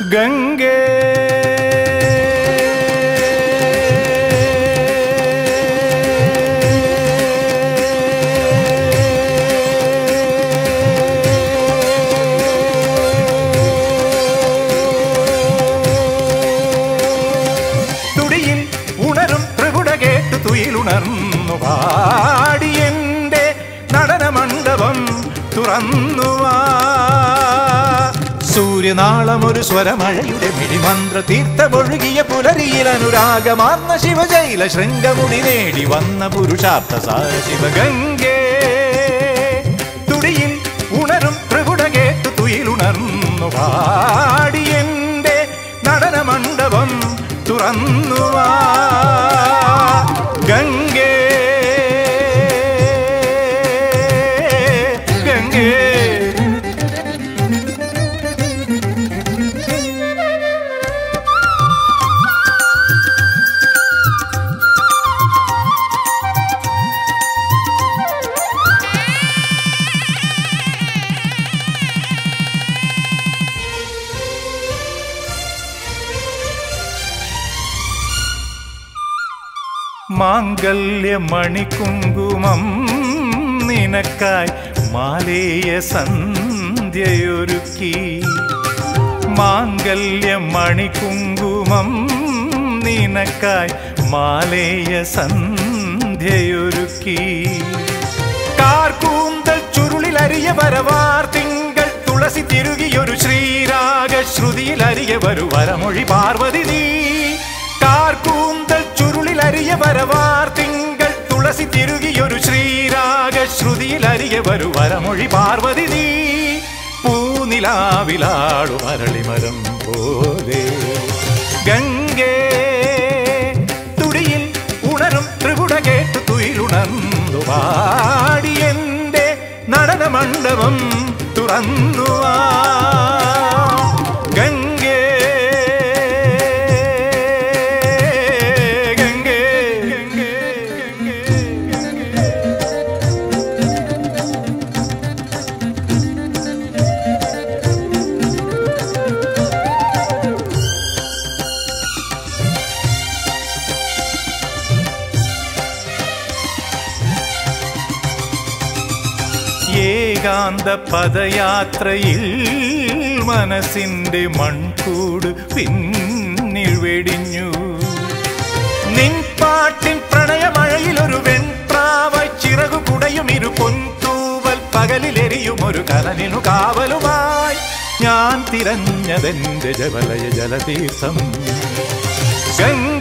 ഗംഗേ തുടിയിൽ ഉണരും ത്രിപുട കേട്ടു തുയിലുണർന്നു പാടിയെന്റെ നടനമണ്ഡപം തുറന്നുവാ. സൂര്യനാളമൊരു സ്വരമഴയുടെ മിഴിമന്ത്ര തീർത്ഥമൊഴുകിയ പുലരിയിൽ അനുരാഗമാർന്ന ശിവജൈല ശൃംഗമുടി നേടി വന്ന പുരുഷാർത്ഥ സാര ശിവഗംഗേ. തുടിയിൽ ഉണരും ത്രിപുട കേട്ടു തുയിലുണർന്നു പാടിയെന്റെ നടനമണ്ഡപം തുറന്നുവാ. ഗംഗേ ഗംഗേ മാംഗല്യമണികുങ്കുമം നിനക്കായി മാലേയ സന്ധ്യയൊരുക്കി. മാംഗല്യമണികുങ്കുമം നിനക്കായി മാലേയ സന്ധ്യയൊരുക്കി. കാർകൂന്തൽ ചുരുളിലരിയ വരവാർ തിങ്കൾ തുളസി തിരുകിയൊരു ശ്രീരാഗ ശ്രുതിയിലരിയ വരു വരമൊഴി പാർവതി നീ. കാർകൂന്തൽ ചുരുളിലരിയ വരവാർ തിങ്കൾ തുളസി തിരുകിയൊരു ശ്രീരാഗ ശ്രുതിയിലരിയ വരു വരമൊഴി പാർവതി നീ. പൂനിലാവിലാളു മരളിമരം പോലെ ഗംഗേ. തുടിയിൽ ഉണരും ത്രിപുട കേട്ടു തുയിലുണർന്നു പാടിയെന്റെ നടനമണ്ഡപം തുറന്നുവാ. ഗംഗേ ഏകാന്ത പദയാത്രയിൽ മനസ്സിന്റെ മൺകൂട് പിന്നിൽ വെടിഞ്ഞു. നിൻ പാട്ടിൻ പ്രണയമഴയിലൊരു വെൺപ്രാവായി ചിറകു കുടയും ഇരു പൊൻതൂവൽ പകലിലെരിയും ഒരു കലനിനു കാവലുമായി ഞാൻ തിരഞ്ഞതെന്റെ ജവലയ ജലതീർത്ഥം.